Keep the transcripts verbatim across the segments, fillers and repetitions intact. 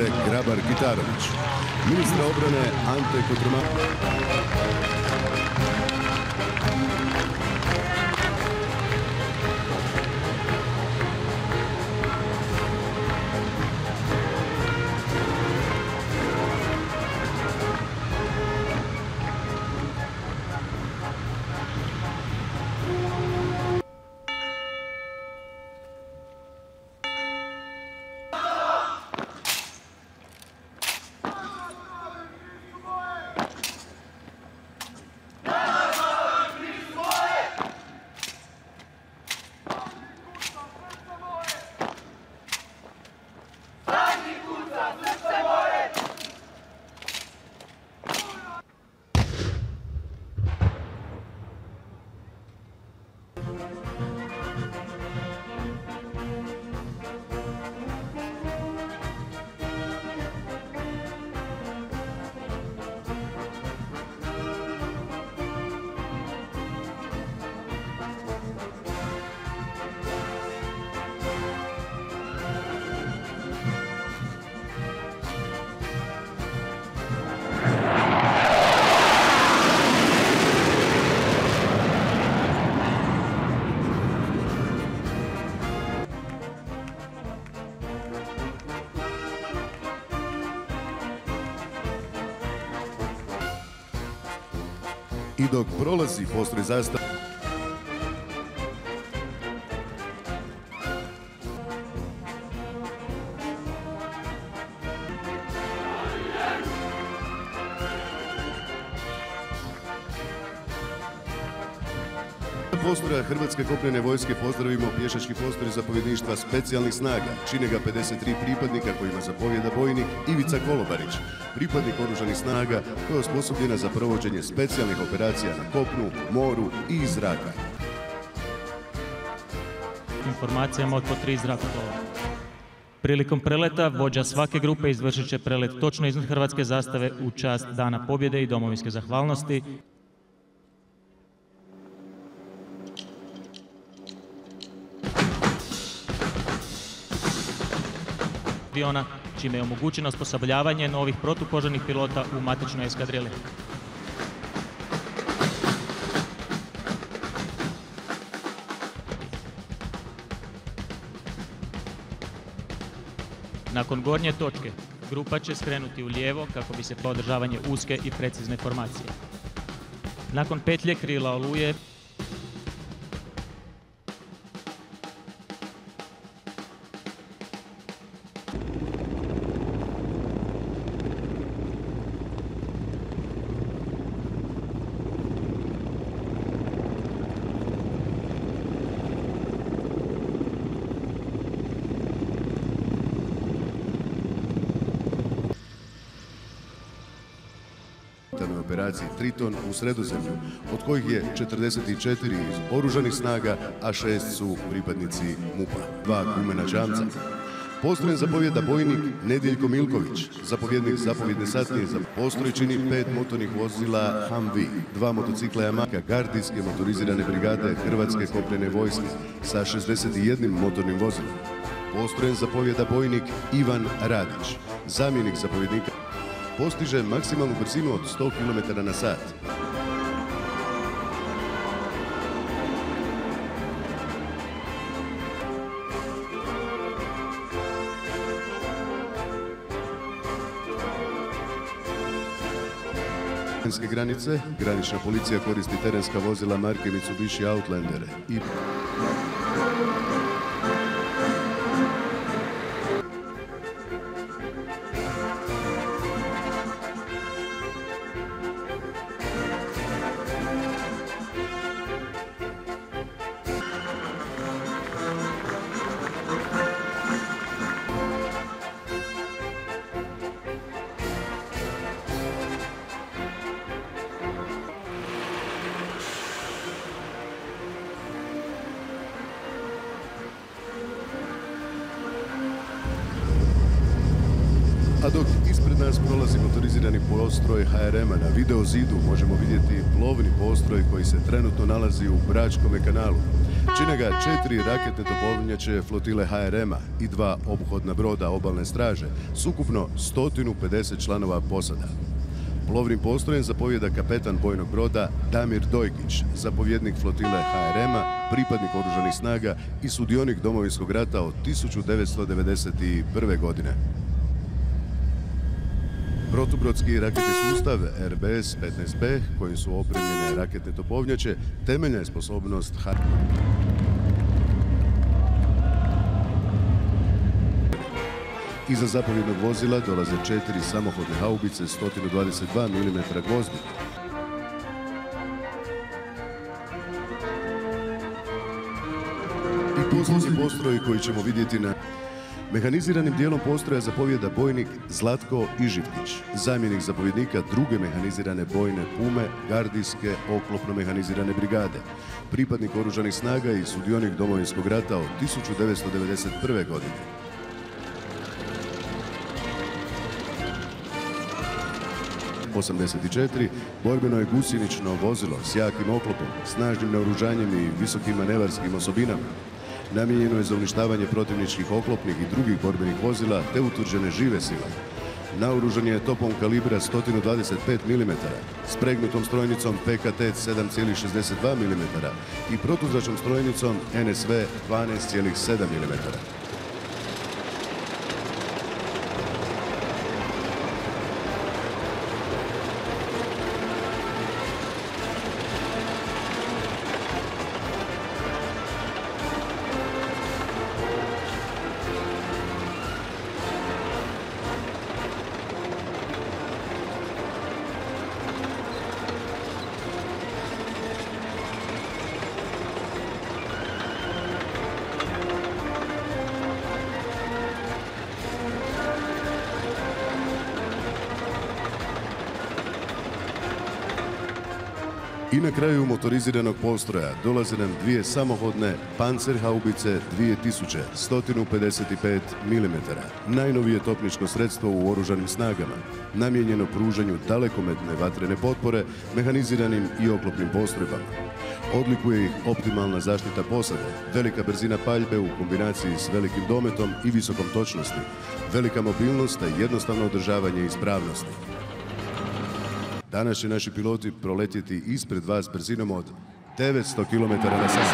Grabar-Kitarović, ministra obrane Ante Kotromanović. I dok prolazi postroj zastave, postroja Hrvatske kopnene vojske pozdravimo pješački postroj zapovjedništva specijalnih snaga. Čine ga pedeset tri pripadnika kojima zapovjeda bojnik Ivica Kolobarić, pripadnik oružanih snaga koja je osposobljena za provođenje specijalnih operacija na kopnu, moru i iz zraka. Informacijama od po tri zrakoplova. Prilikom preleta vođa svake grupe izvršit će prelet točno iznad hrvatske zastave u čast Dana pobjede i domovinske zahvalnosti. Aviona, čime je omogućeno osposobljavanje novih protupožarnih pilota u matičnoj eskadrili. Nakon gornje točke, grupa će skrenuti u lijevo kako bi se po održavanje uske i precizne formacije. Nakon petlje krila oluje, operaciji Triton u Sredozemlju, od kojih je četrdeset četiri iz oružanih snaga, a šest su pripadnici MUP-a, dva kumena Čamca. Postrojen zapovjeda bojnik Nedjeljko Milković, zapovjednik zapovjedne satnije za postroj čini pet motornih vozila Humvee, dva motocikla Yamaha, gardijske motorizirane brigade Hrvatske kopnene vojske sa šezdeset jednim motornim vozilom. Postrojen zapovjeda bojnik Ivan Radić, zamjenik zapovjednika, postiže maksimalnu brzinu od sto kilometara na sat. Granice, granična policija koristi terenska vozila marke Mitsubishi Outlander i nas prolazi motorizirani postroj ha er ema. Na video zidu možemo vidjeti plovni postroj koji se trenutno nalazi u Bračkom kanalu. Čine ga četiri raketne topovnjače flotile ha er ema i dva obuhodna broda obalne straže s ukupno sto pedeset članova posada. Plovnim postrojem zapovjeda kapetan bojnog broda Damir Dojkić, zapovjednik flotile ha er ema, pripadnik oružanih snaga i sudionik Domovinskog rata od tisuću devetsto devedeset prve. godine. Protubrodski raketni sustav er be es petnaest be, kojim su opremljene raketne topovnjače, temeljna je sposobnost ha er ema. Iza zapovjednog vozila dolaze četiri samohodne haubice sto dvadeset dva milimetra gvozdi. I posljednji postroj koji ćemo vidjeti na mehaniziranim dijelom postroja zapovjeda bojnik Zlatko Iživkić, zamjenik zapovjednika druge mehanizirane bojne Pume gardijske oklopno-mehanizirane brigade, pripadnik oružanih snaga i sudionik Domovinskog rata od tisuću devetsto devedeset prve. godine. osamdeset četiri borbeno je gusjenično vozilo s jakim oklopom, snažnim naoružanjem i visokim manevarskim osobinama. Namijenjeno je za uništavanje protivničkih oklopnih i drugih borbenih vozila te utvrđene žive sile. Naoružan je topom kalibra sto dvadeset pet milimetara, spregnutom strojnicom pe ka te sedam zarez šezdeset dva milimetra i protuzračnom strojnicom en es ve dvanaest zarez sedam milimetara. I na kraju motoriziranog postroja dolaze nam dvije samohodne Panzerhaubice dvije tisuće sto pedeset pet milimetara, najnovije topničko sredstvo u oružanim snagama, namijenjeno pružanju dalekometne vatrene potpore mehaniziranim i oklopnim postrojbama. Odlikuje ih optimalna zaštita posade, velika brzina paljbe u kombinaciji s velikim dometom i visokom točnosti, velika mobilnost i jednostavno održavanje ispravnosti. Danas će naši piloti proletjeti ispred vas brzinom od devetsto kilometara na sat.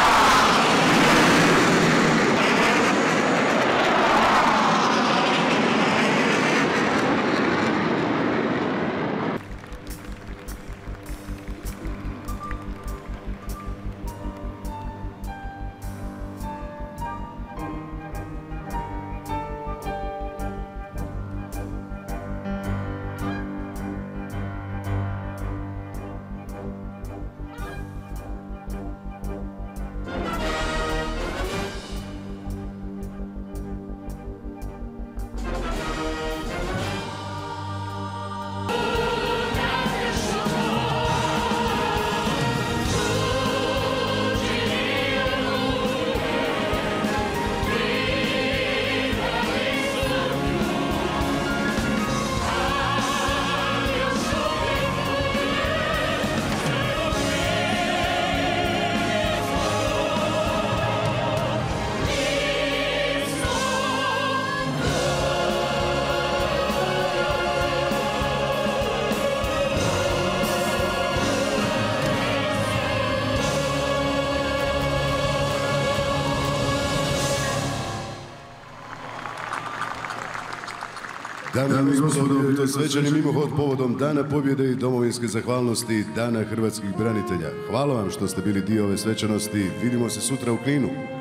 Dame i gospodo, to je svečani mimohod povodom Dana pobjede i domovinske zahvalnosti Dana hrvatskih branitelja. Hvala vam što ste bili dio ove svečanosti. Vidimo se sutra u Kninu.